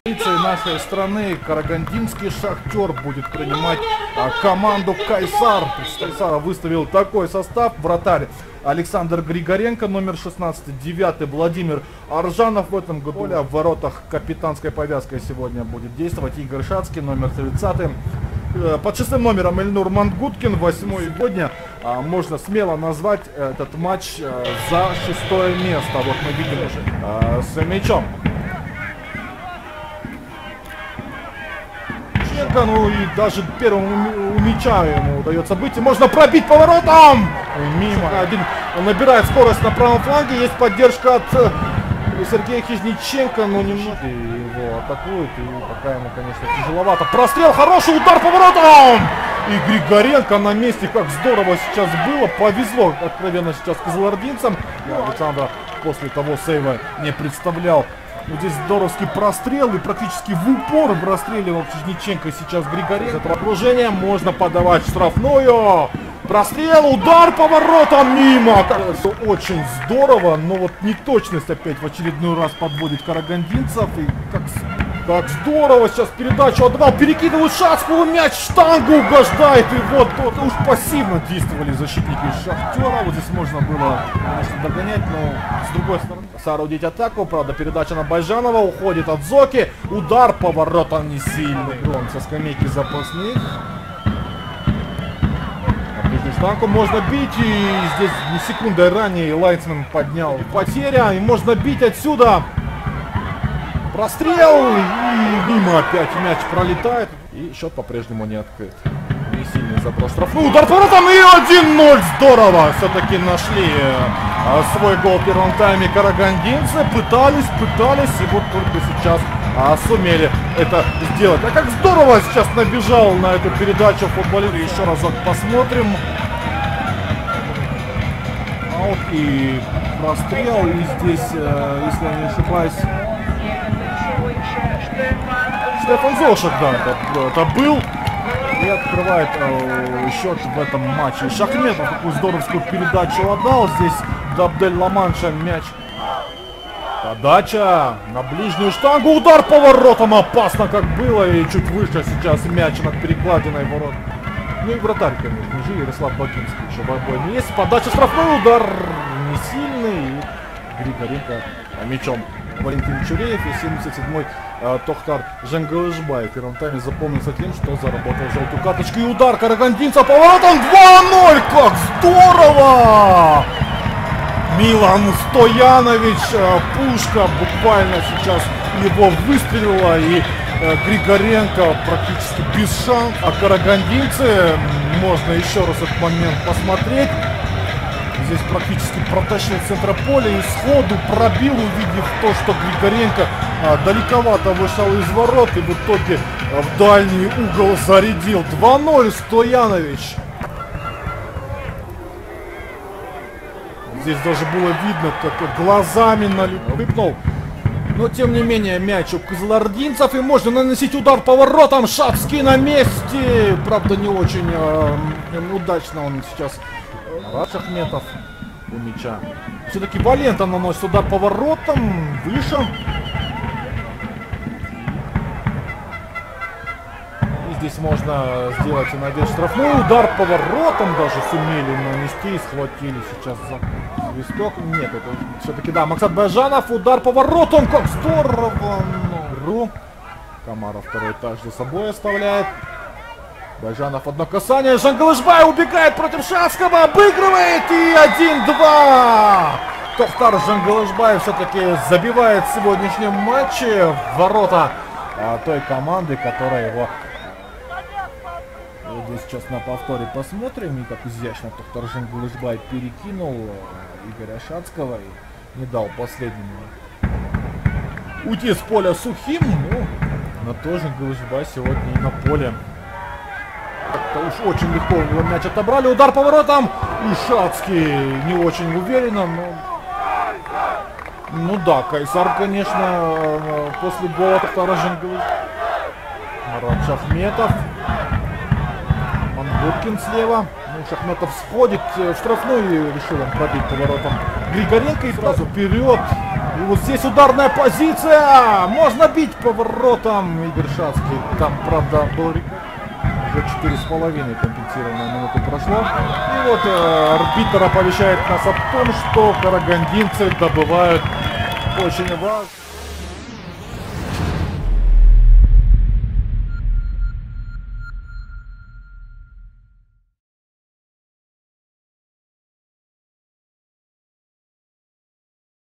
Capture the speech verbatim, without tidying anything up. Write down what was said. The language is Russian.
нашей страны карагандинский Шахтер будет принимать а, команду Кайсар. Кайсара выставил такой состав: вратарь Александр Григоренко, номер шестнадцать, девятый Владимир Аржанов в этом году. В воротах капитанской повязкой сегодня будет действовать Игорь Шацкий, номер тридцатый. Под шестым номером Эльнур Мангуткин, восьмой. Сегодня а, можно смело назвать этот матч а, за шестое место. Вот мы видим уже а, с мячом. Ну и даже первому у мяча ему удается быть. И можно пробить поворотом! Мимо. Один, он набирает скорость на правом фланге. Есть поддержка от э, Сергея Хижниченко, но немного его атакует. И пока ему, конечно, тяжеловато. Прострел, хороший удар поворотом! И Григоренко на месте. Как здорово сейчас было. Повезло откровенно сейчас кызылординцам. Я Александра после того сейва не представлял. Вот здесь здоровский прострел, и практически в упор простреливал Хижниченко сейчас Григоренко. Это окружение можно подавать в штрафную. Прострел, удар поворотом мимо. Это очень здорово, но вот неточность опять в очередной раз подводит карагандинцев. И как, как здорово сейчас передачу отдавал, перекидывают Шацкого, мяч в штангу угождает. И вот, вот уж пассивно действовали защитники Шахтера. Вот здесь можно было, конечно, догонять, но с другой стороны соорудить атаку. Правда, передача на Байжанова, уходит от Зоки. Удар поворотом не сильный. Он со скамейки запасных. Штангу можно бить, и здесь не секундой ранее Лайцман поднял потеря, и можно бить отсюда. Прострел, и мимо опять мяч пролетает, и счет по-прежнему не открыт. Не сильный заброс штрафной, удар поворотом, и один ноль, здорово, все-таки нашли а, свой гол в первом тайме карагандинцы, пытались, пытались, и вот только сейчас а, сумели это сделать. А как здорово сейчас набежал на эту передачу футболист. Еще разок посмотрим. Аут и прострел, и здесь, э, если я не ошибаюсь, Стефан Зошек, да, это, это был. И открывает э, счет в этом матче. Шахметов такую здоровскую передачу отдал. Здесь Дабдель Ламанша мяч. Подача на ближнюю штангу. Удар поворотом. Опасно как было. И чуть выше сейчас мяч над перекладиной ворот. Ну и вратарь, конечно же, Ярослав Бакинский. Еще обойный есть. Подача, штрафной удар. Не сильный. И Григоренко мячом. Валентин Чуреев и семьдесят седьмой э, Тохтар Жангалышбаев. В первом тайме запомнился тем, что заработал желтую карточку. И удар карагандинца поворотом два ноль. Как здорово! Милан Стоянович, э, пушка буквально сейчас его выстрелила. И э, Григоренко практически без шансов. А карагандинцы, можно еще раз этот момент посмотреть. Здесь практически протащил центра поля и сходу пробил, увидев то, что Григоренко а, далековато вышел из ворот и в итоге а, в дальний угол зарядил. два ноль Стоянович. Здесь даже было видно, как глазами налипнул. Но тем не менее мяч у кызылординцев, и можно наносить удар поворотом. Шацкий на месте. Правда, не очень э, удачно он сейчас. Шахметов у мяча. Все-таки Валента наносит удар поворотом. Выше. И здесь можно сделать и надеть штрафной. Удар поворотом даже сумели нанести. И схватили сейчас за свисток. Нет, это все-таки да. Максат Байжанов. Удар поворотом. Как здорово. Ну, Камара второй этаж за собой оставляет. Байжанов одно касание, Жангалышбай убегает против Шацкого, обыгрывает, и один-два. Тохтар Жангалышбай все-таки забивает в сегодняшнем матче в ворота а, той команды, которая его... Вот здесь сейчас на повторе посмотрим, и как изящно Тохтар Жангалышбай перекинул Игоря Шацкого и не дал последнему уйти с поля сухим, но на то Жангалышбай сегодня и на поле. Как-то уж очень легко его мяч отобрали. Удар поворотом. И Шацкий не очень уверенно, но... Ну да, Кайсар, конечно, после гола Тохтара Жангалышбая. Марат Шахметов. Мангуткин слева. Ну, Шахметов сходит в штрафную и решил он пробить поворотом Григоренко. И сразу вперед. И Вот здесь ударная позиция. Можно бить поворотом. Игорь Шацкий. Там, правда, был рекорд. Уже четыре с половиной компенсированная минуты прошло. И вот э, арбитр оповещает нас о том, что карагандинцы добывают очень важно.